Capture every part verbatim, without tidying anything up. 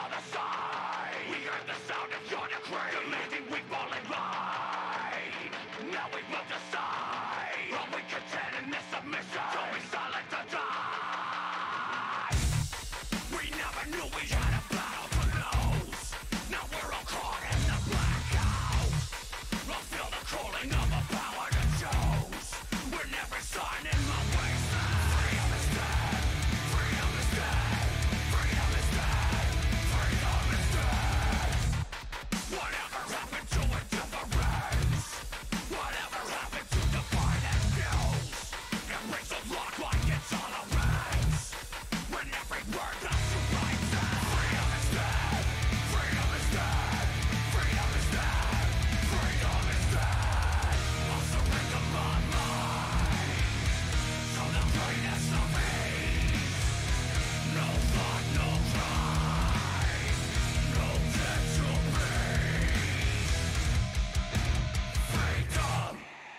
other side. We heard the sound of your decree, demanding we fall in line. Now we've moved aside. Are we content in this submission? Don't be silent or die. We never knew we had a battle to lose. Now we're all caught in the blackout. I'll feel the calling of a power to choose. We're never signing my wasteland. Freedom is dead. Freedom is dead. Freedom is dead. Freedom is dead. Whatever happened to indifference? Whatever happened to divine and news? It rings a lock like it's all a race. When every word that you write says freedom is dead. Freedom is dead. Freedom is dead. Freedom is dead. I'll surrender my mind to the greatest of ease. No thought, no crime, no debt to breathe. Freedom.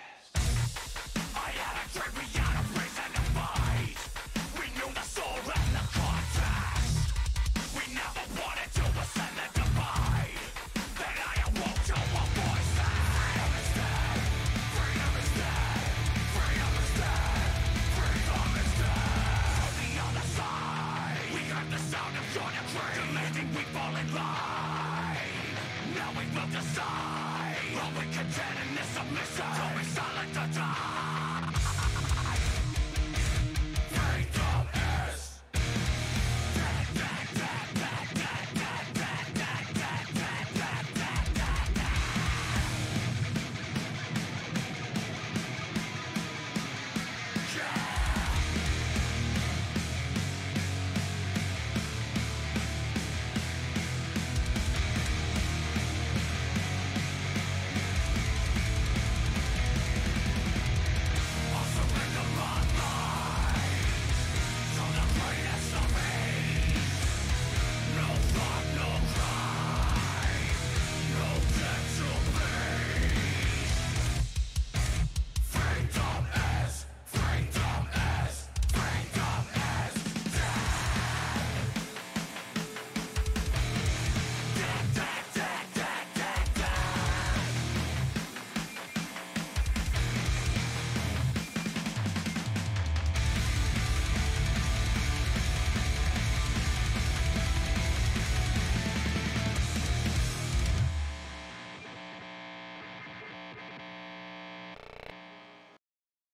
I had a dream, we had a reason to fight. We knew the soul and the context. We never wanted to ascend the divide. Then I awoke to a voice that freedom is dead. Freedom is dead. Freedom is dead. Freedom is dead. On the other side, we heard the sound of your decree, demanding we fall in line. Now we've moved aside. Are we content in this submission? Don't be silent or die.